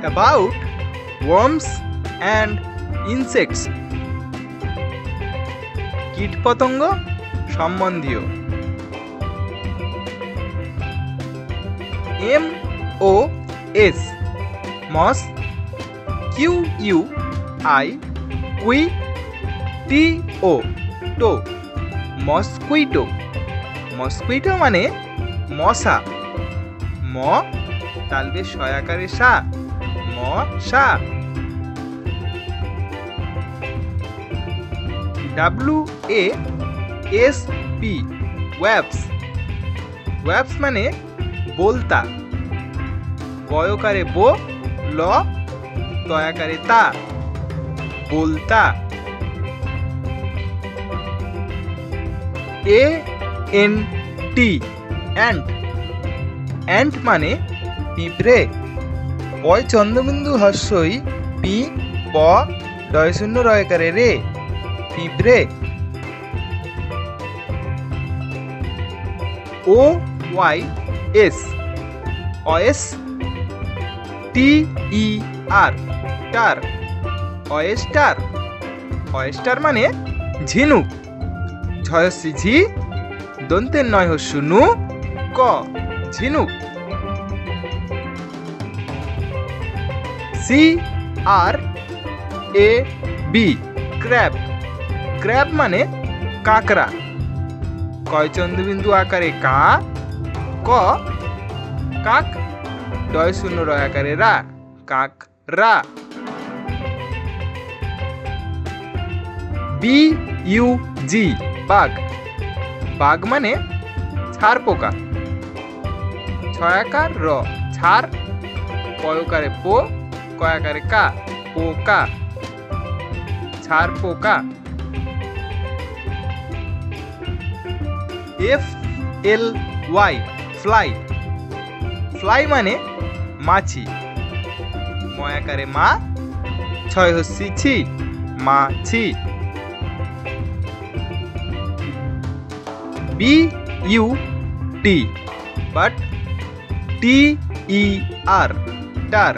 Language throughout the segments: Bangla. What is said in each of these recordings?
about worms and insects. কীটপতঙ্গ সম্বন্ধীয়। MOS মস, QUITO টো, মসকুইটো। মসকুইটো মানে মশা। ম তালবে সয়াকারে সা, মশা। WASP ওয়াবস। ওয়াবস মানে বলতা। বয়কারে বো, ল তয়াকারে তা, বলতা। ANT ant. অ্যান্ট মানে পিঁপড়ে। পয় চন্দ্রবিন্দু হস্যই পি প ডয় শূন্য রয়কারে রে, পিঁপড়ে। OYS অয়েস, TER টার, অয়েস্টার। অয়েস্টার মানে ঝিনুক। ঝয়সি ঝি দন্তের নয় হস্যু নু ক, ঝিনুক। CRAB crab. ক্র্যাব মানে কাঁকড়া। কয় চন্দ্রবিন্দু আকারে কা, ক কাক, ডয় শূন্য রয় আকারে রা, কাক রা। BUG বাঘ। বাঘ মানে ছাড় পোকা। ছয়াকার র ছাড়, পয়কারে পো, কয়াকারে কা, পোকা, ছাড় পোকা। FLY fly. ফ্লাই মানে মাছি। ময়াকারে মা, ছয় হস্যি ছি, মাছি। BUT বাট, TER টার।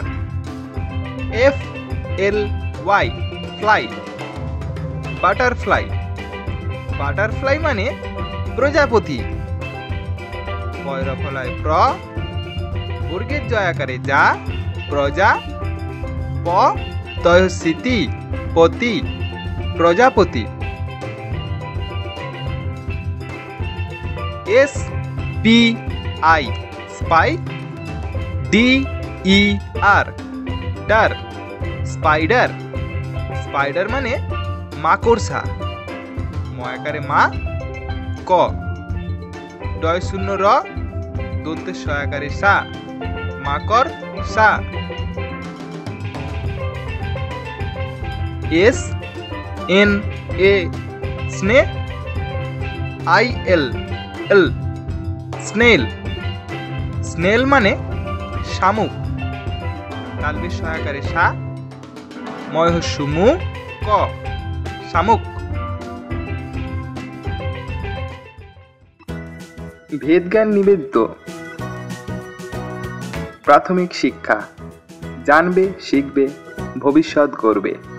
FLY fly butterfly. বাটারফ্লাই মানে প্রজাপতি। পয়রফলায় প্র, বর্গের জয় আকারে যা, প্রজা। প তয়স্যিতি পতি, প্রজাপতি। SPI spy. DER ডার, স্পাইডার। স্পাইডার মানে মাকড়সা। ময়াকারে মা, ক ডয় শূন্য র দন্তের সয়াকারে সা, মাকর সা। SNA স্নে। IL snail. স্নেল মানে শামুক। তালবে সয়াকারে সা, ময় হস্যু মু, ক শামুক। ভেদজ্ঞান নিবেদ্য। প্রাথমিক শিক্ষা, জানবে শিখবে ভবিষ্যৎ গড়বে।